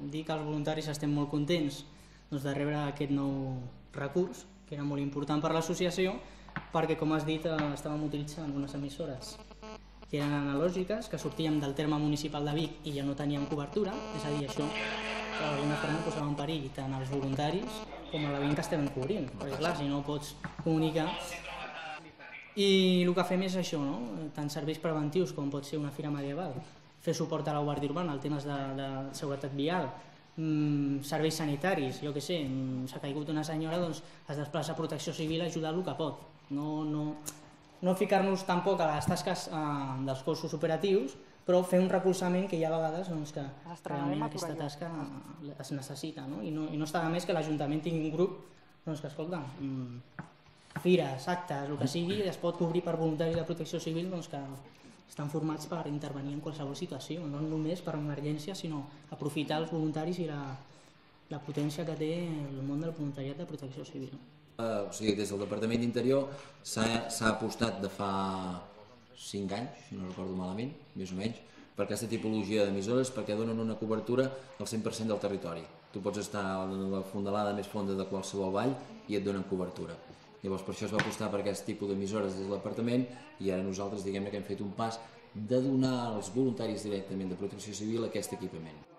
dir que els voluntaris estem molt contents de rebre aquest nou recurs, que era molt important per l'associació, perquè, com has dit, estàvem utilitzant unes emissores que eren analògiques, que sortíem del terme municipal de Vic i ja no teníem cobertura, és a dir, això d'alguna forma posava en perill tant els voluntaris com a la gent que estem cobrint, perquè clar, si no pots comunicar. I el que fem és això, tant serveis preventius com pot ser una fira medieval, fer suport a la Guàrdia Urbana, en temes de seguretat vial, serveis sanitaris, jo què sé, s'ha caigut una senyora, doncs es desplaça a Protecció Civil a ajudar el que pot. No ficar-nos tampoc a les tasques dels cossos operatius, però fer un recolzament que hi ha vegades que realment aquesta tasca es necessita. I no està de més que l'Ajuntament tingui un grup que, escolta, fires, actes, el que sigui, es pot cobrir per voluntaris de Protecció Civil que estan formats per intervenir en qualsevol situació, no només per emergència, sinó aprofitar els voluntaris i la potència que té el món del voluntariat de Protecció Civil. O sigui, des del Departament d'Interior s'ha apostat de fa 5 anys, si no recordo malament, més o menys, per aquesta tipologia d'emissores perquè donen una cobertura al 100% del territori. Tu pots estar a la fondalada més fonda de qualsevol vall i et donen cobertura. Llavors per això es va apostar per aquest tipus d'emissores des del departament i ara nosaltres diguem-ne que hem fet un pas de donar als voluntaris directament de Protecció Civil aquest equipament.